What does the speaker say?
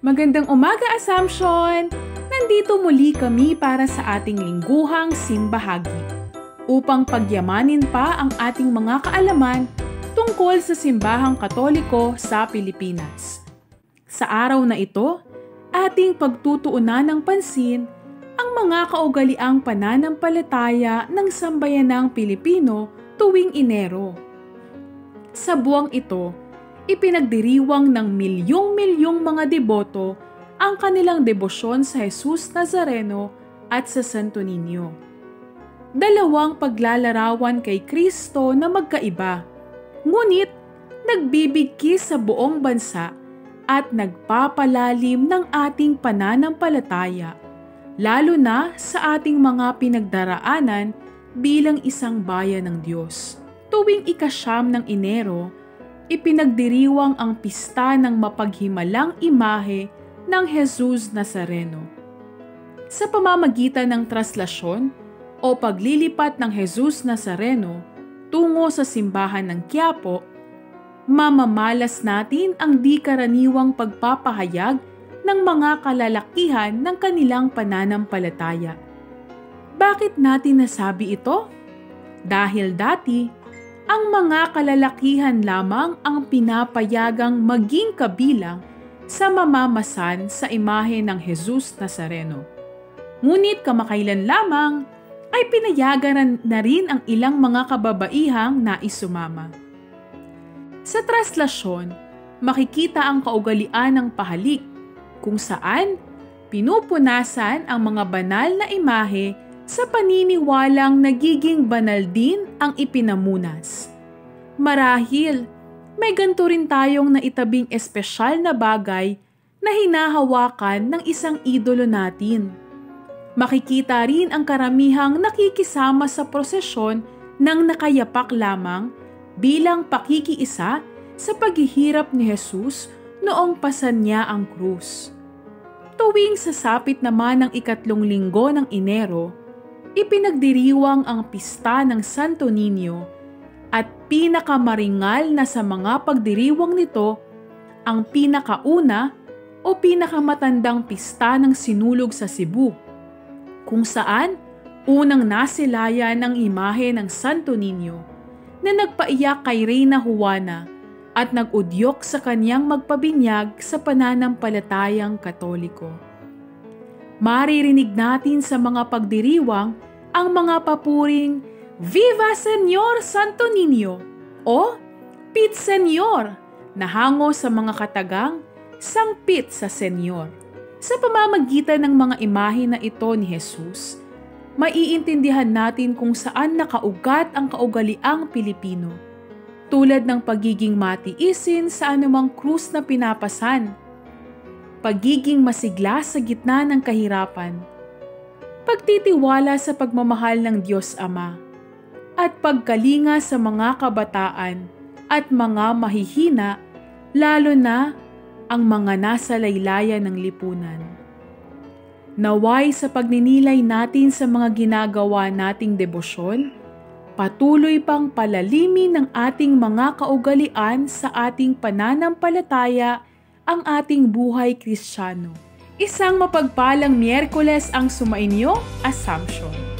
Magandang umaga, Assumption! Nandito muli kami para sa ating lingguhang simbahagi upang pagyamanin pa ang ating mga kaalaman tungkol sa simbahang Katoliko sa Pilipinas. Sa araw na ito, ating pagtutuunan ng pansin ang mga kaugaliang pananampalataya ng sambayanang Pilipino tuwing Enero. Sa buwang ito, ipinagdiriwang ng milyong-milyong mga deboto ang kanilang debosyon sa Jesus Nazareno at sa Santo Niño. Dalawang paglalarawan kay Kristo na magkaiba, ngunit nagbibigkis sa buong bansa at nagpapalalim ng ating pananampalataya, lalo na sa ating mga pinagdaraanan bilang isang bayan ng Diyos. Tuwing ika-9 ng Enero, ipinagdiriwang ang pista ng mapaghimalang imahe ng Jesus Nazareno. Sa pamamagitan ng traslasyon o paglilipat ng Jesus Nazareno tungo sa simbahan ng Quiapo, mamamalas natin ang di karaniwang pagpapahayag ng mga kalalakihan ng kanilang pananampalataya. Bakit natin nasabi ito? Dahil dati, ang mga kalalakihan lamang ang pinapayagang maging kabilang sa mamamasan sa imahe ng Jesus Nazareno. Ngunit kamakailan lamang ay pinayagan na rin ang ilang mga kababaihang nais sumama. Sa traslasyon, makikita ang kaugalian ng pahalik kung saan pinupunasan ang mga banal na imahe sa paniniwalang nagiging banal din ang ipinamunas. Marahil, may ganito rin tayong naitabing espesyal na bagay na hinahawakan ng isang idolo natin. Makikita rin ang karamihang nakikisama sa prosesyon ng nakayapak lamang bilang pakikiisa sa paghihirap ni Jesus noong pasan niya ang krus. Tuwing sasapit naman ng ikatlong linggo ng Enero, ipinagdiriwang ang pista ng Santo Niño at pinakamaringal na sa mga pagdiriwang nito ang pinakauna o pinakamatandang pista ng sinulog sa Cebu, kung saan unang nasilayan ng imahe ng Santo Niño na nagpaiyak kay Reyna Juana at nag-udyok sa kanyang magpabinyag sa pananampalatayang Katoliko. Maririnig natin sa mga pagdiriwang ang mga papuring Viva Señor Santo Niño o Pit Señor na hango sa mga katagang Sangpit sa Señor. Sa pamamagitan ng mga imahe na ito ni Jesus, maiintindihan natin kung saan nakaugat ang kaugaliang Pilipino, tulad ng pagiging matiisin sa anumang krus na pinapasan, pagiging masigla sa gitna ng kahirapan, pagtitiwala sa pagmamahal ng Diyos Ama, at pagkalinga sa mga kabataan at mga mahihina, lalo na ang mga nasa laylayan ng lipunan. Naway sa pagninilay natin sa mga ginagawa nating debosyon, patuloy pang palalimin ng ating mga kaugalian sa ating pananampalataya ang ating buhay Kristiyano. Isang mapagpalang Miyerkules ang sumainyo, Assumption.